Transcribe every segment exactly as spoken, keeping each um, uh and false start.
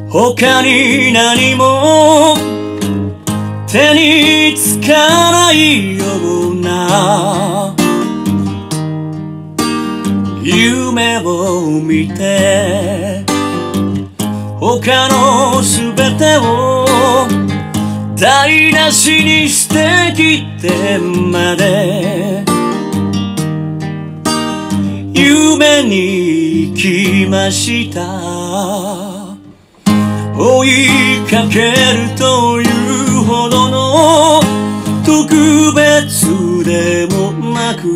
他に何も手につかないような夢を見て他のすべてを台無しにしてきてまで夢に行きました。追いかけるというほどの特別でもなく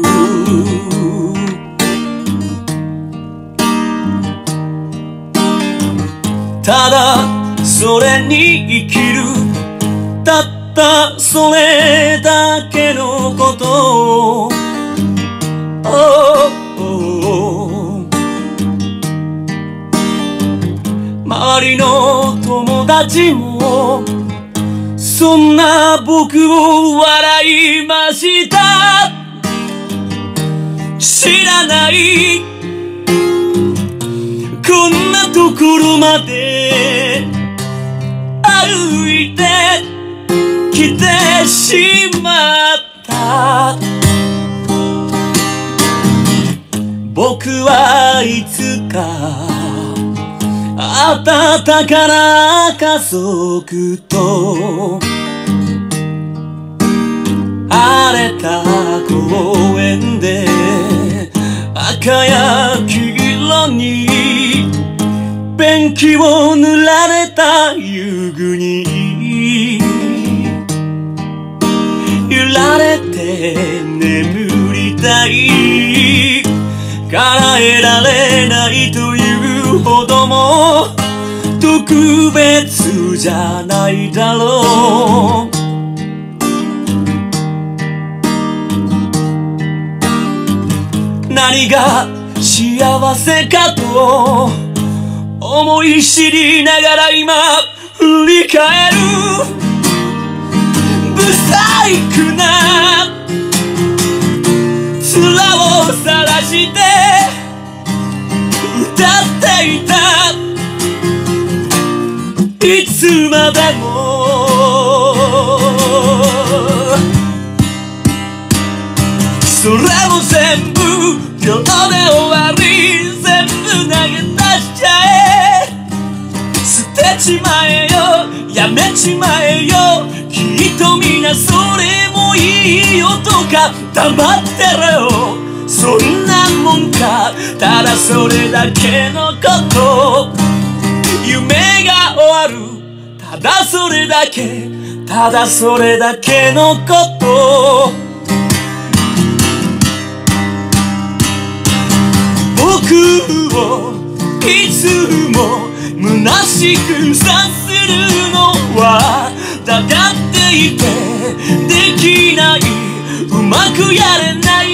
ただそれに生きるたったそれだけのことを、oh周りの友達もそんな僕を笑いました。知らないこんなところまで歩いて来てしまった。僕はいつか温かな家族と荒れた公園で赤や黄色にペンキを塗られた遊具に揺られて眠りたい。叶えられないというほども特別じゃないだろう。何が幸せかと思い知りながら今振り返る。不細工な面を晒して歌っていた。いつまでもそれも全部今日で終わり。全部投げ出しちゃえ。捨てちまえよやめちまえよ。きっとみんなそれもいいよとか黙ってろよ。そんなもんか。ただそれだけのこと。夢が終わるただそれだけ。ただそれだけのこと。僕をいつも虚しくさせるのはだかっていてできない。うまくやれない。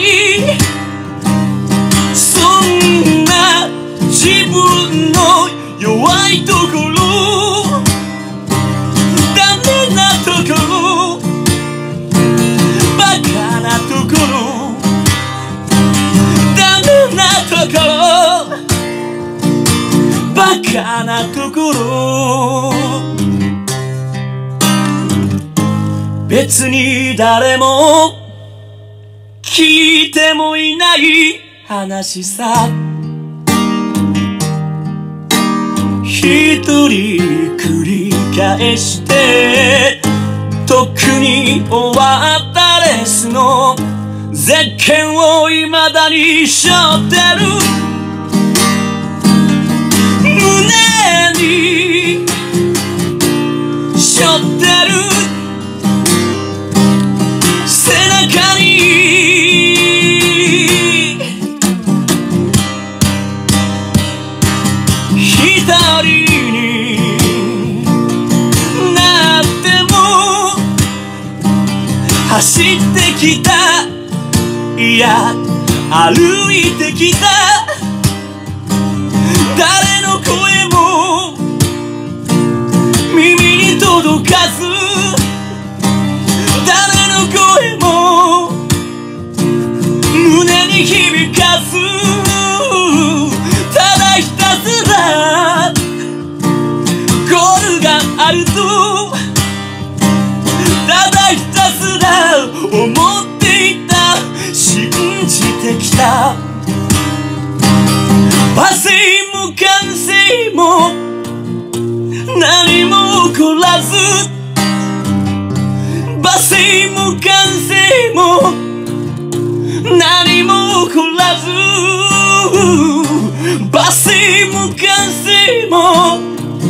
そんな自分の弱いところダメなところバカなところダメなところバカなところ。別に誰も聞いてもいない話さ。一人繰り返してとっくに終わったレースのゼッケンを未だに背負ってる。胸に背負ってる。背中に一人になっても走ってきた。いや歩いてきた。誰の声も耳に届かず誰の声も胸に響かずただひたすらこも何も起こらず罵声も歓声も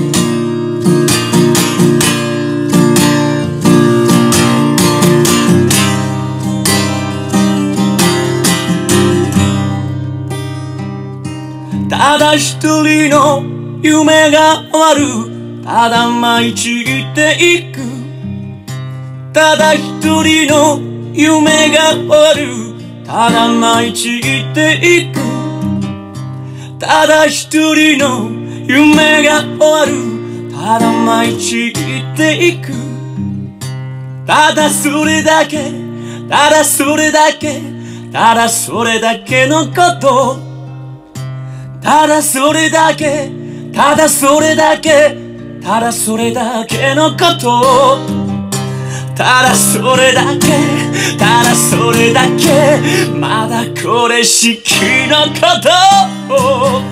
ただ一人の夢が終わるただ舞い散っていくただ一人の夢が終わるただ舞い散っていくただ一人の夢が終わるただ舞い散っていくただそれだけただそれだけただそれだけのことただそれだけただそれだけただそれだけのことただそれだけただそれだけまだこれしきのこと